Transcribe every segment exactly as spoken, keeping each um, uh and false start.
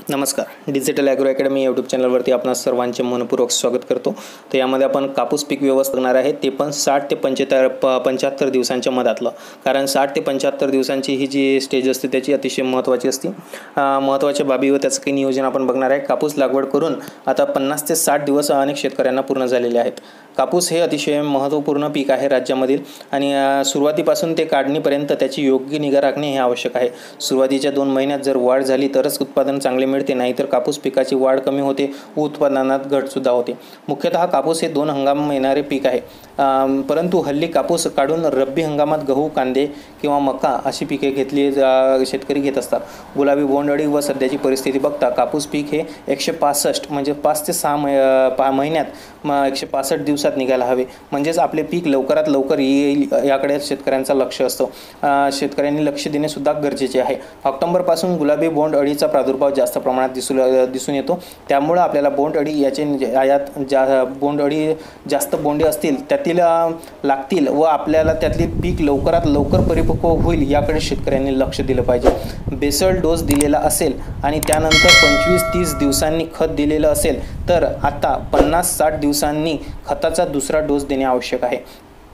नमस्कार, digital agro academy YouTube चॅनलवरती आपणा सर्वांचे मनपूर्वक स्वागत करतो। तर यामध्ये आपण कापूस पीक व्यवस्था करणार आहे, ते पण साठ ते पंच्याहत्तर पंच्याहत्तर दिवसांच्या मधातलं। कारण साठ ते पंच्याहत्तर दिवसांची ही जी स्टेज असते त्याची अतिशय महत्त्वाची असते। महत्त्वाच्या बाबी व त्याचं काही नियोजन आपण बघणार आहे। कापूस लागवड करून आता पन्नास ते साठ दिवस अनेक शेतकऱ्यांना पूर्ण झालेले आहेत। कापूस हे अतिशय महत्त्वपूर्ण पीक आहे राज्यामधील आणि सुरुवातीपासून ते काढणीपर्यंत त्याची योग्य निगा राखणे हे आवश्यक आहे। सुरुवातीच्या दोन महिन्यात जर वाढ झाली तरच उत्पादन चांगले मिळते, नाहीतर कापूस पिकाची वाढ कमी होते व उत्पादनात घट सुद्धा होते। मुख्यतः कापूस हे दोन हंगाम येणारे पीक आहे, परंतु हल्ली कापूस काढून रब्बी हंगामात गहू, कांदे किंवा मका अशी पिके घेतली शेतकरी घेत असतात। गुलाबी बोंडअळी व सध्याची परिस्थिती बघता कापूस पीक हे एकशे पासष्ट म्हणजे पाच ते सहा महिन्यात एकशे पासष्ट दिवसात निघायला हवे, म्हणजेच आपले पीक लवकरात लवकर येईल याकडे शेतकऱ्यांचा लक्ष असतो। शेतकऱ्यांनी लक्ष देणे सुद्धा गरजेचे आहे। ऑक्टोबर पासून गुलाबी बोंडअळीचा प्रादुर्भाव जास्त प्रमाणात दिसू दिसून येतो, त्यामुळे आपल्याला बोंडअळी याचे यात ज्या बोंडअळी जास्त बोंडे असतील त्यातील लागतील व आपल्याला त्यातली पीक लवकरात लवकर परिपक्व होईल याकडे शेतकऱ्यांनी लक्ष दिलं पाहिजे। बेसल डोस दिलेला असेल आणि त्यानंतर पंचवीस तीस दिवसांनी खत दिलेलं असेल तर आता पन्नास साठ दिवसांनी खताचा दुसरा डोस देणे आवश्यक आहे।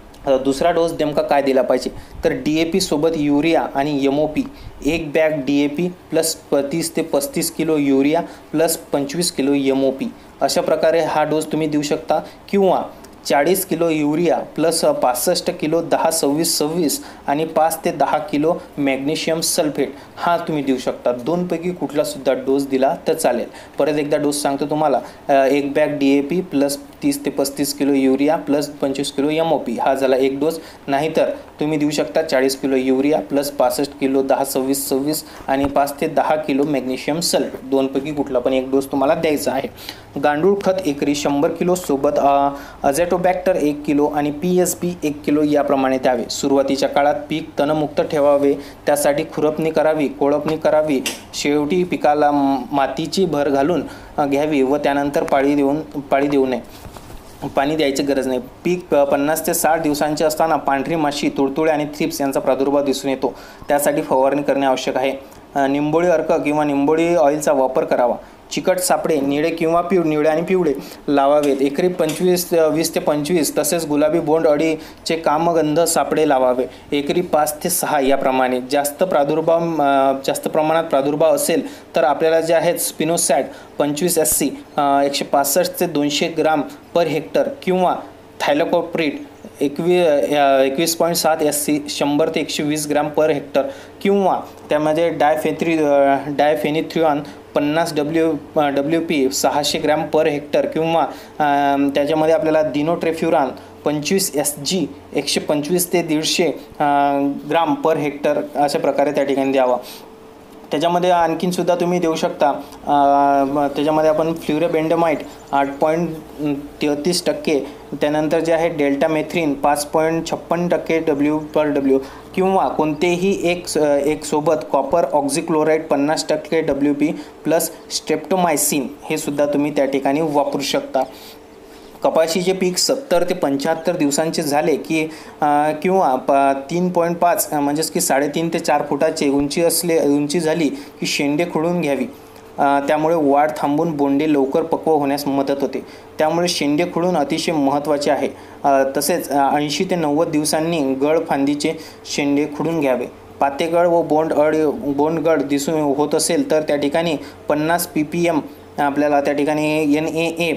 दुसरा डोस नेमका काय दिला पाहिजे तर डी ए पी सोबत युरिया आणि एम ओ पी, एक bag D A P plus तीस ते पस्तीस किलो युरिया प्लस पंचवीस किलो एम ओ पी अशा प्रकारे हा डोस तुम्ही देऊ शकता, किंवा चाळीस किलो युरिया प्लस पासष्ट किलो दहा सव्वीस सव्वीस आणि पाच ते दहा किलो मॅग्नेशियम सल्फेट हा तुम्ही देऊ शकता। दोनपैकी कुठला सुद्धा डोस दिला तर चालेल। परत एकदा डोस सांगतो तुम्हाला, एक bag D A P plus तीस ते पस्तीस किलो युरिया प्लस पंचवीस किलो एम ओ पी हा झाला एक डोस। नाहीतर तुम्ही देऊ शकता चाळीस किलो युरिया प्लस पासष्ट किलो दहा सव्वीस सव्वीस आणि पाच ते दहा किलो मॅग्नेशियम सल्फेट, दोनपैकी कुठला पण एक डोस तुम्हाला द्यायचा आहे। गांडूळ खत एकरी शंभर किलो सोबत अझॅटोबॅक्टर एक किलो आणि पी एस बी एक किलो याप्रमाणे द्यावे। सुरुवातीच्या काळात पीक तणमुक्त ठेवावे, त्यासाठी खुरपणी करावी, कोळपणी करावी, शेवटी पिकाला मातीची भर घालून घ्यावी व त्यानंतर पाळी देऊन पाळी देऊ नये, पाणी द्यायची गरज नाही। पीक पन्नास ते साठ दिवसांचे असताना पांढरी माशी, तुडतुडे आणि थ्रिप्स यांचा प्रादुर्भाव दिसून येतो, त्यासाठी फवारणी करणे आवश्यक आहे। निंबोळी अर्क किंवा निंबोळी ऑइलचा वापर करावा। चिकट सापडे निळे किंवा पिव निळे आणि पिवळे लावावेत। एकरी पंचवीस वीस ते पंचवीस तसेच गुलाबी बोंडअळीचे कामगंध सापडे लावावे, एकरी पाच ते सहा याप्रमाणे। जास्त प्रादुर्भाव जास्त प्रमाणात प्रादुर्भाव असेल तर आपल्याला जे आहेत स्पिनोसॅट पंचवीस एस सी एकशे पासष्ट ते दोनशे ग्राम पर हेक्टर किंवा थायलोकोप्रिट एकवी एकवीस पॉईंट सात एस सी शंभर ते एकशे वीस ग्राम पर हेक्टर किंवा त्यामध्ये डायफेथ्री डायफेनिथ्रिऑन पन्नास डब्ल्यू डब्ल्यू पी सहाशे ग्रॅम पर हेक्टर किंवा त्याच्यामध्ये आपल्याला दिनोट्रेफ्युरान पंचवीस एस जी एकशे पंचवीस ते दीडशे ग्राम पर हेक्टर अशा प्रकारे त्या ठिकाणी द्यावा। त्याच्यामध्ये आणखीनसुद्धा तुम्ही देऊ शकता, त्याच्यामध्ये आपण फ्ल्युरोबेंडामाइट आठ पॉईंट तेहतीस टक्के, त्यानंतर जे आहे डेल्टा मेथ्रीन पाच पॉईंट छप्पन्न टक्के डब्ल्यू पर डब्ल्यू किंवा कोणतेही एक एक सोबत कॉपर ऑक्झिक्लोराईड पन्नास टक्के डब्ल्यू पी प्लस स्ट्रेप्टोमायसिन हे सुद्धा तुम्ही त्या ठिकाणी वापरू शकता। कपाशीचे पीक सत्तर ते पंच्याहत्तर दिवसांचे झाले की किंवा प तीन पॉईंट पाच म्हणजेच की साडेतीन ते चार फुटाचे उंची असले उंची झाली की शेंडे खुडून घ्यावी, त्यामुळे वाढ थांबून बोंडे लवकर पक्व होण्यास मदत होते, त्यामुळे शेंडे खुडून अतिशय महत्त्वाचे आहे। तसेच ऐंशी ते नव्वद दिवसांनी गळ फांदीचे शेंडे खुडून घ्यावे। पातेगळ व बोंडअळ बोंडगळ दिसून होत असेल तर त्या ठिकाणी पन्नास पी पी एम आपल्याला त्या ठिकाणी एन ए ए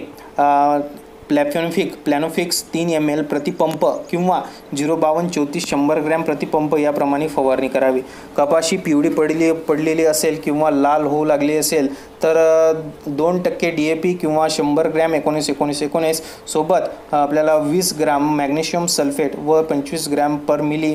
प्लॅफोनिफिक प्लॅनोफिक्स तीन एम एल प्रतिपंप किंवा झिरो बावन्न चौतीस शंभर ग्रॅम प्रतिपंप याप्रमाणे फवारणी करावी। कपाशी पिवळी पडली पडलेली असेल किंवा लाल होऊ लागली असेल तर दोन टक्के डी ए पी किंवा शंभर ग्रॅम एकोणीस एकोणीस एकोणीस सोबत आपल्याला वीस ग्राम मॅग्नेशियम सल्फेट व पंचवीस ग्रॅम पर मिली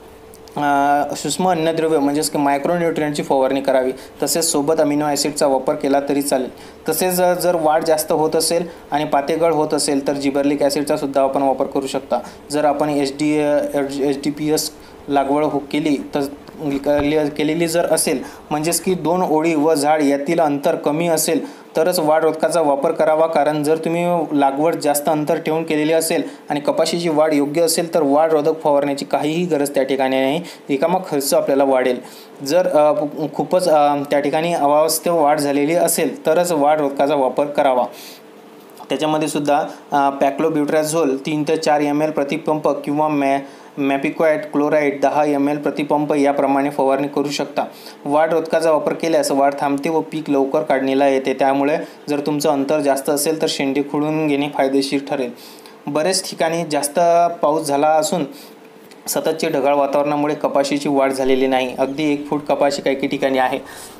सूक्ष्म अन्नद्रव्य म्हणजेच की मायक्रोन्यूट्रियंटची फवारणी करावी। तसेच सोबत अमिनो ॲसिडचा वापर केला तरी चालेल। तसेच जर वाढ जास्त होत असेल आणि पातेगळ होत असेल तर जिबर्लिक ॲसिडचा सुद्धा आपण वापर करू शकता। जर आपण H D H D P S लागवड हो केली तर केलेली जर असेल म्हणजेच की दोन ओळी व झाड यातील अंतर कमी असेल तरच वाढ रोधकाचा वापर करावा, कारण जर तुम्ही लागवड जास्त अंतर ठेवून केलेली असेल आणि कपाशीची वाढ योग्य असेल तर वाढ रोधक फवारण्याची काहीही गरज त्या ठिकाणी नाही, रिकामा खर्च आपल्याला वाढेल. जर खूपच त्या ठिकाणी अवास्तव वाढ झालेली असेल तरच वाढ रोधकाचा वापर करावा. त्याच्यामध्ये सुद्धा पॅक्लोब्युट्राझोल तीन ते चार एम एल प्रतिपंप किंवा मॅ मॅपिक्वाइट क्लोराईड दहा एम एल प्रतिपंप याप्रमाणे फवारणी करू शकता. वाढ रोधकाचा वापर केल्यास वाढ थांबते व पीक लवकर काढणीला येते. त्यामुळे जर तुमचं अंतर जास्त असेल तर शेंडे खुडून घेणे फायदेशीर ठरेल. बरेच ठिकाणी जास्त पाऊस झाला असून सततचे ढगाळ वातावरणामुळे कपाशीची वाढ झालेली नाही. अगदी एक फूट कपाशी काही काही ठिकाणी आहे.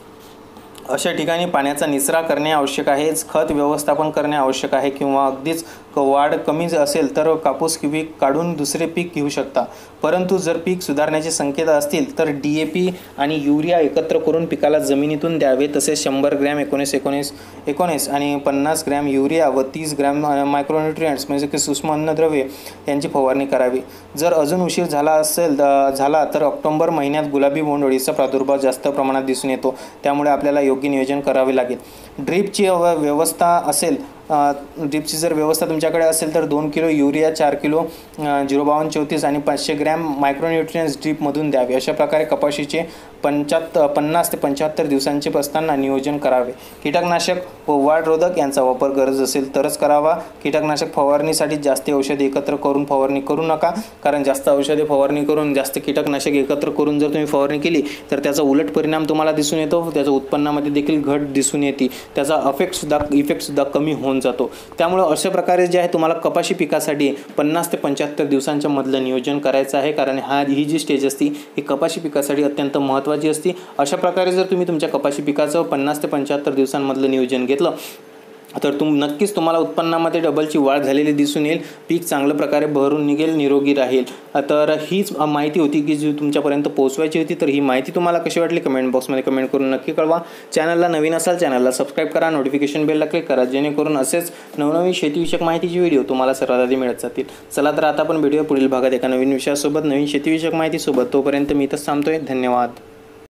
अशा ठिकाणी पाण्याचा निचरा करणे आवश्यक आहे, खत व्यवस्थापन करणे आवश्यक आहे किंवा अगदीच वाढ कमी असेल तर कापूस पीक काढून दुसरे पीक घेऊ शकता. परंतु जर पीक सुधारण्याचे संकेत असतील तर डी ए पी आणि युरिया एकत्र करून पिकाला जमिनीतून द्यावे. तसेच शंभर ग्रॅम एकोणीस एकोणीस एकोणीस आणि पन्नास ग्रॅम युरिया व तीस ग्रॅम मायक्रोन्युट्रियंट्स म्हणजे की सूक्ष्म अन्नद्रव्ये यांची फवारणी करावी. जर अजून उशीर झाला असेल झाला तर ऑक्टोबर महिन्यात गुलाबी बोंडअळीचा प्रादुर्भाव जास्त प्रमाणात दिसून येतो. त्यामुळे आपल्याला योग्य नियोजन करावे लागेल. ड्रीपची व्यवस्था असेल ड्रीपची जर व्यवस्था तुमच्याकडे असेल तर दोन किलो युरिया, चार किलो झिरो बावन्न चौतीस आणि पाचशे ग्रॅम मायक्रोन्युट्रियंट्स ड्रीपमधून द्यावे. अशा प्रकारे कपाशीचे पंच्याहत्तर पन्नास ते पंच्याहत्तर दिवसांचे असताना नियोजन करावे. कीटकनाशक व वाढ रोधक यांचा वापर गरज असेल तरच करावा. कीटकनाशक फवारणीसाठी जास्त औषधे एकत्र करून फवारणी करू नका, कारण जास्त औषधे फवारणी करून जास्त कीटकनाशक एकत्र करून जर तुम्ही फवारणी केली तर त्याचा उलट परिणाम तुम्हाला दिसून येतो. त्याच्या उत्पन्नामध्ये देखील घट दिसून येते. त्याचा इफेक्टसुद्धा इफेक्टसुद्धा कमी होऊन जातो. त्यामुळे अशा प्रकारे जे आहे तुम्हाला कपाशी पिकासाठी पन्नास ते पंच्याहत्तर दिवसांच्या मधलं नियोजन करायचं आहे, कारण हा ही जी स्टेज असते ही कपाशी पिकासाठी अत्यंत महत्त्वाची असते. अशा प्रकारे जर तुम्ही तुमच्या कपाशी पिकाचं पन्नास ते पंच्याहत्तर दिवसांमधलं नियोजन घेतलं तर तुम नक्कीच तुम्हाला उत्पन्नामध्ये डबलची वाढ झालेली दिसून येईल. पीक चांगल्या प्रकारे भरून निघेल, निरोगी राहील. तर हीच माहिती होती की जी तुमच्यापर्यंत पोहोचवायची होती. तर ही माहिती तुम्हाला कशी वाटली कमेंट बॉक्समध्ये कमेंट करून नक्की कळवा. चॅनलला नवीन असाल चॅनलला सबस्क्राईब करा, नोटिफिकेशन बेलला क्लिक करा, जेणेकरून असेच नवनवीन शेतीविषयक माहितीचे व्हिडिओ तुम्हाला सर्वात आधी मिळत जातील. चला तर आता आपण व्हिडिओ पुढील भागात एका नवीन विषयासोबत नवीन शेतीविषयक माहितीसोबत. तोपर्यंत मी इथंच थांबतोय. धन्यवाद.